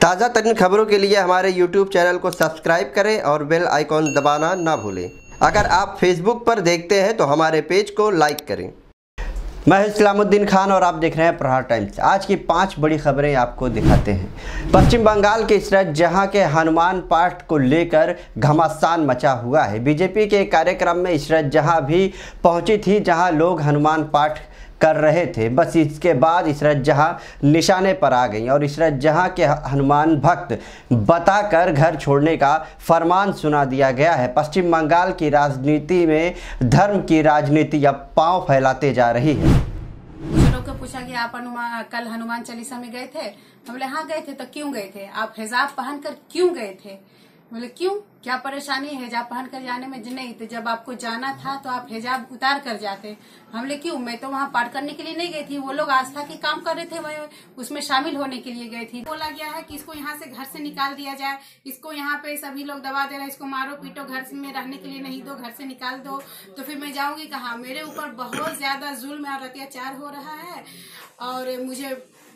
ताज़ा तरीन खबरों के लिए हमारे यूट्यूब चैनल को सब्सक्राइब करें और बेल आइकॉन दबाना ना भूलें। अगर आप फेसबुक पर देखते हैं तो हमारे पेज को लाइक करें। मैं इस्लामुद्दीन खान और आप देख रहे हैं प्रहार टाइम्स। आज की 5 बड़ी खबरें आपको दिखाते हैं। पश्चिम बंगाल के इशरत जहां के हनुमान पाठ को लेकर घमासान मचा हुआ है। बीजेपी के कार्यक्रम में इशरत जहां भी पहुंची थी जहां लोग हनुमान पाठ कर रहे थे, बस इसके बाद इशरत जहां निशाने पर आ गई और इशरत जहां के हनुमान भक्त बताकर घर छोड़ने का फरमान सुना दिया गया है। पश्चिम बंगाल की राजनीति में धर्म की राजनीति अब पांव फैलाते जा रही है। कुछ लोग को पूछा कि आप कल हनुमान चालीसा में गए थे? हम बोले हाँ गए थे। तो क्यों गए थे? आप हिजाब पहनकर क्यों गए थे? बोले क्यों, क्या परेशानी है हिजाब पहन कर जाने में? नहीं, तो जब आपको जाना था तो आप हिजाब उतार कर जाते। हम बोले क्यों, मैं तो वहाँ पाठ करने के लिए नहीं गई थी, वो लोग आस्था के काम कर रहे थे, मैं उसमें शामिल होने के लिए गई थी। बोला गया है कि इसको यहाँ से घर से निकाल दिया जाए, इसको यहाँ पे सभी लोग दबा दे रहे हैं, इसको मारो पीटो, घर में रहने के लिए नहीं दो, घर से निकाल दो। तो फिर मैं जाऊंगी कहाँ? मेरे ऊपर बहुत ज्यादा जुल्म और अत्याचार हो रहा है और मुझे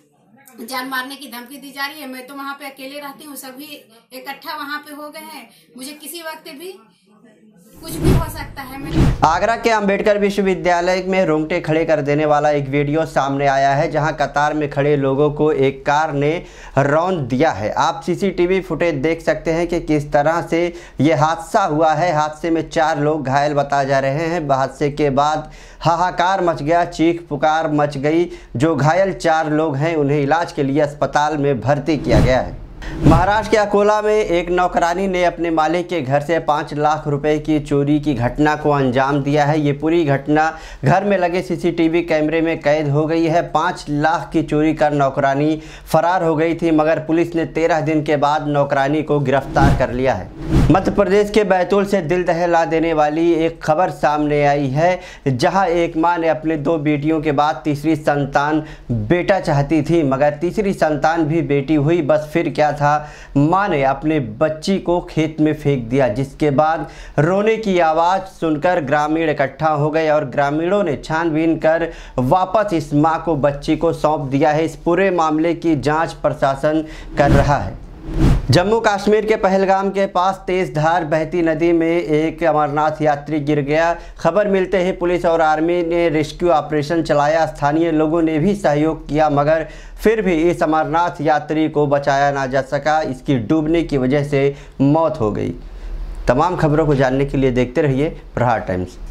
जान मारने की धमकी दी जा रही है। मैं तो वहाँ पे अकेले रहती हूँ, सभी इकट्ठा वहाँ पे हो गए हैं, मुझे किसी वक्त भी कुछ भी हो सकता है। आगरा के अंबेडकर विश्वविद्यालय में रोंगटे खड़े कर देने वाला एक वीडियो सामने आया है जहां कतार में खड़े लोगों को एक कार ने रौंद दिया है। आप सीसीटीवी फुटेज देख सकते हैं कि किस तरह से ये हादसा हुआ है। हादसे में 4 लोग घायल बताए जा रहे हैं। हादसे के बाद हाहाकार मच गया, चीख पुकार मच गई। जो घायल 4 लोग हैं उन्हें इलाज के लिए अस्पताल में भर्ती किया गया है। महाराष्ट्र के अकोला में एक नौकरानी ने अपने मालिक के घर से 5 लाख रुपए की चोरी की घटना को अंजाम दिया है। ये पूरी घटना घर में लगे सीसीटीवी कैमरे में कैद हो गई है। 5 लाख की चोरी कर नौकरानी फरार हो गई थी, मगर पुलिस ने 13 दिन के बाद नौकरानी को गिरफ्तार कर लिया है। मध्य प्रदेश के बैतूल से दिल दहला देने वाली एक खबर सामने आई है, जहां एक मां ने अपने 2 बेटियों के बाद तीसरी संतान बेटा चाहती थी, मगर तीसरी संतान भी बेटी हुई। बस फिर क्या था, मां ने अपने बच्ची को खेत में फेंक दिया, जिसके बाद रोने की आवाज़ सुनकर ग्रामीण इकट्ठा हो गए और ग्रामीणों ने छानबीन कर वापस इस मां को बच्ची को सौंप दिया है। इस पूरे मामले की जांच प्रशासन कर रहा है। जम्मू कश्मीर के पहलगाम के पास तेज धार बहती नदी में एक अमरनाथ यात्री गिर गया। खबर मिलते ही पुलिस और आर्मी ने रेस्क्यू ऑपरेशन चलाया। स्थानीय लोगों ने भी सहयोग किया, मगर फिर भी इस अमरनाथ यात्री को बचाया ना जा सका। इसकी डूबने की वजह से मौत हो गई। तमाम खबरों को जानने के लिए देखते रहिए प्रहार टाइम्स।